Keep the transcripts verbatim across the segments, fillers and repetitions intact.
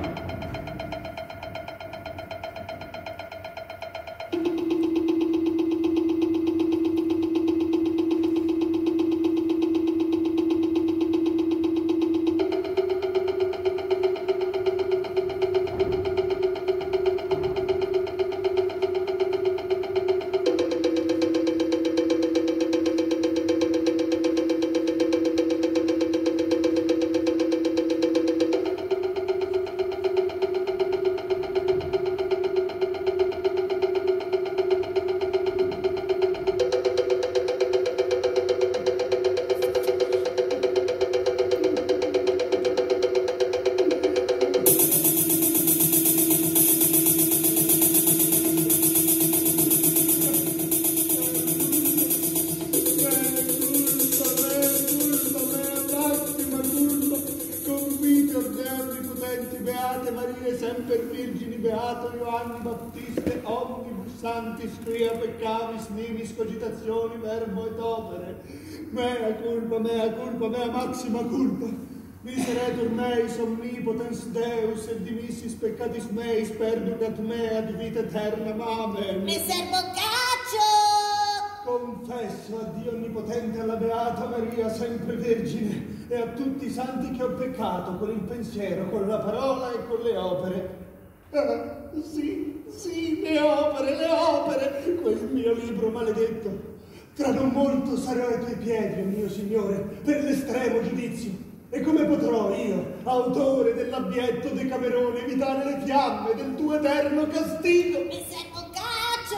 Scria peccavis nimis cogitazioni verbo et opere, mea culpa, mea culpa, mea maxima culpa, miseretur meis omnipotens Deus et dimissis peccatis meis perducat mea ad vita eterna, amen. Messer Boccaccio! Confesso a Dio onnipotente, alla Beata Maria, sempre Vergine, e a tutti i santi che ho peccato con il pensiero, con la parola e con le opere. Ah, sì, sì, le opere, le opere, quel mio libro maledetto. Tra non molto sarò ai tuoi piedi, oh mio Signore, per l'estremo giudizio. E come potrò io, autore dell'abietto Decamerone, evitare le fiamme del tuo eterno castigo? Messer Boccaccio!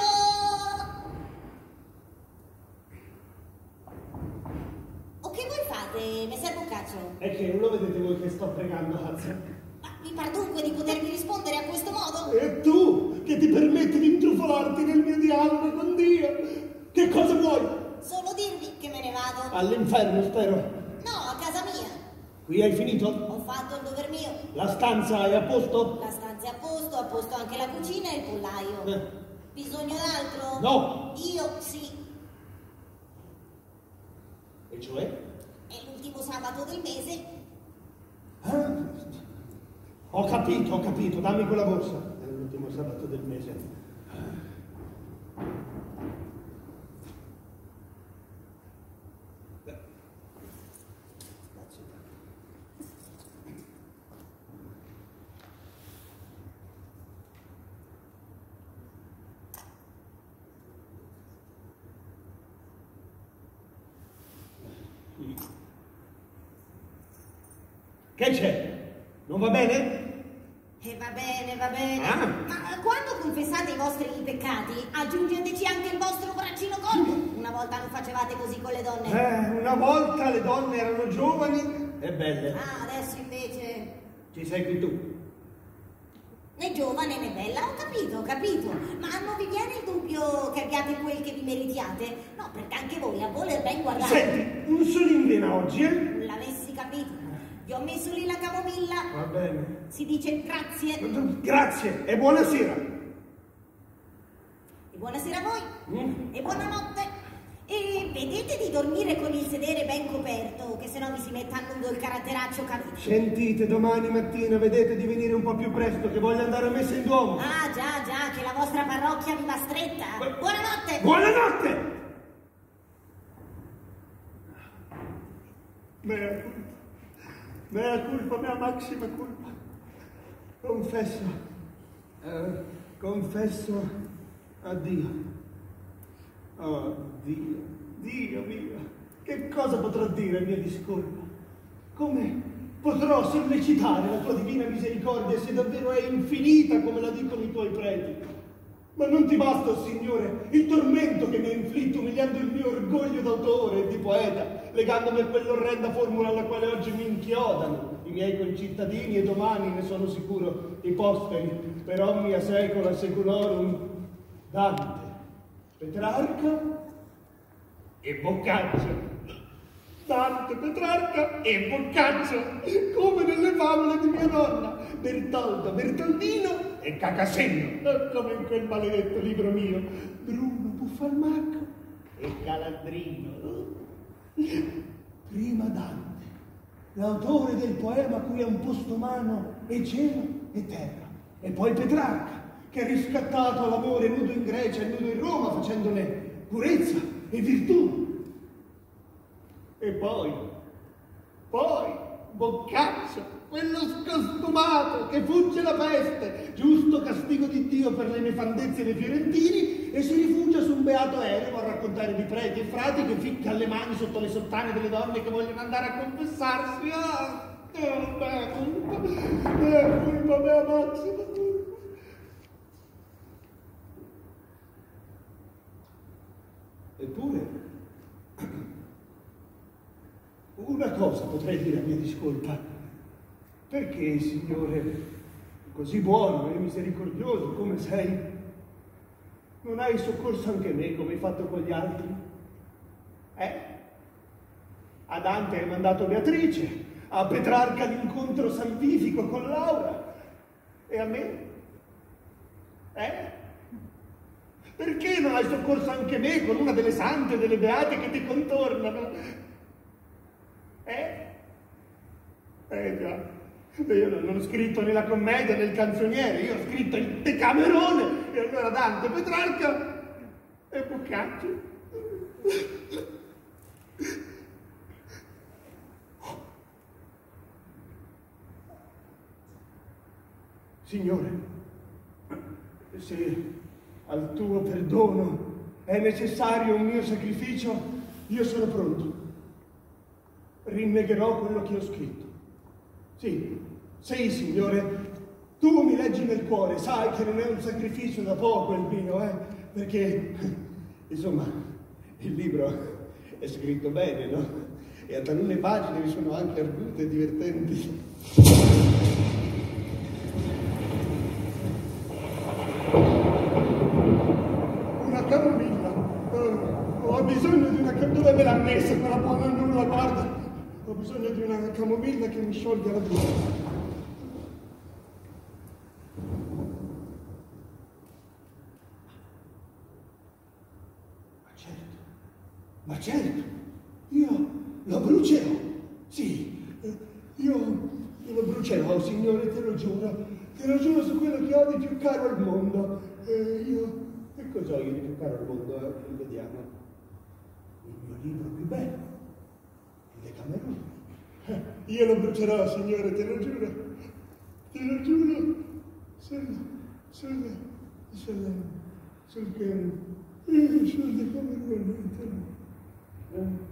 O che voi fate, Messer Boccaccio? È che non lo vedete voi che sto pregando, Hazza? Mi par dunque di potermi rispondere a questo modo? E tu, che ti permetti di intrufolarti nel mio dialogo con Dio, che cosa vuoi? Solo dirvi che me ne vado. All'inferno, spero. No, a casa mia. Qui hai finito? Ho fatto il dover mio. La stanza è a posto? La stanza è a posto, a posto anche la cucina e il pollaio. Eh. Bisogno d'altro? No. Io sì. E cioè? È l'ultimo sabato del mese. Ah. Ho capito, ho capito, dammi quella borsa. È l'ultimo sabato del mese. Grazie. Che c'è? Non va bene? E va bene, va bene. Ah. Ma quando confessate i vostri peccati, aggiungeteci anche il vostro braccino corto. Una volta non facevate così con le donne. Eh, una volta le donne erano giovani e belle. Ah, adesso invece... Ci sei qui tu. Né giovane né bella, ho capito, ho capito. Ma non vi viene il dubbio che abbiate quel che vi meritiate? No, perché anche voi, a voler ben guardare... Senti, un solo in vena oggi, eh? Non l'avessi capito. Vi ho messo lì la camomilla. Va bene. Si dice grazie. Grazie e buonasera. E buonasera a voi. Mm. E buonanotte. E vedete di dormire con il sedere ben coperto, che sennò vi si mette a nudo il caratteraccio, capito? Sentite, domani mattina vedete di venire un po' più presto, che voglio andare a messa in Duomo. Ah, già, già, che la vostra parrocchia vi va stretta. Bu- Buonanotte. Buonanotte! Mea culpa, mea culpa, mea maxima culpa. Confesso, eh, confesso a Dio. Oh Dio, Dio mio, che cosa potrò dire a mia discolpa? Come potrò sollecitare la tua divina misericordia se davvero è infinita come la dicono i tuoi preti? Ma non ti basta, oh Signore, il tormento che mi hai inflitto umiliando il mio orgoglio d'autore e di poeta, legandomi a quell'orrenda formula alla quale oggi mi inchiodano i miei concittadini e domani, ne sono sicuro, i posteri, per omnia secula seculorum, Dante, Petrarca e Boccaccio. Dante, Petrarca e Boccaccio, come nelle favole di mia nonna, Bertoldo, Bertoldino e Cacasenno, come in quel maledetto libro mio, Bruno, Buffalmacco e Calandrino. Prima Dante, l'autore del poema cui è un posto umano e cielo, e terra. E poi Petrarca, che ha riscattato l'amore nudo in Grecia e nudo in Roma, facendone purezza e virtù. E poi, poi, Boccaccio, quello scostumato che fugge la peste, giusto castigo di Dio per le nefandezze dei fiorentini, e si rifugia su un beato eremo a raccontare di preti e frati che ficca le mani sotto le sottane delle donne che vogliono andare a confessarsi. Ah, oh, mea colpa, mea colpa, mea maxima colpa. Eppure, una cosa potrei dire a mia discolpa. Perché, Signore, così buono e misericordioso come sei, non hai soccorso anche me come hai fatto con gli altri? Eh? A Dante hai mandato Beatrice, a Petrarca l'incontro salvifico con Laura, e a me? Eh? Perché non hai soccorso anche me con una delle sante, delle beate che ti contornano? Eh? Eh già. Io non ho scritto né la commedia né il canzoniere, io ho scritto il Decamerone, e allora Dante, Petrarca e Boccaccio. Signore, se al tuo perdono è necessario un mio sacrificio, io sono pronto. Rinnegherò quello che ho scritto. Sì, sì, Signore, tu mi leggi nel cuore, sai che non è un sacrificio da poco il mio, eh? Perché, insomma, il libro è scritto bene, no? E a talune pagine vi sono anche argute e divertenti. Una camomilla. Oh, ho bisogno di una camomilla. Dove me l'ha messa quella buona nulla, guarda. Ho bisogno di una camomilla che mi sciolga la bocca. Ma certo, ma certo, io lo brucerò, sì, io, io lo brucerò, Signore, te lo giuro, te lo giuro su quello che ho di più caro al mondo. E io, che cosa ho io di più caro al mondo? Eh? Vediamo, il mio libro più bello. Decamerone. Io lo brucerò, Signore, te lo giuro, te lo giuro, sul, sul, sul, sul, sul, sul Decamerone.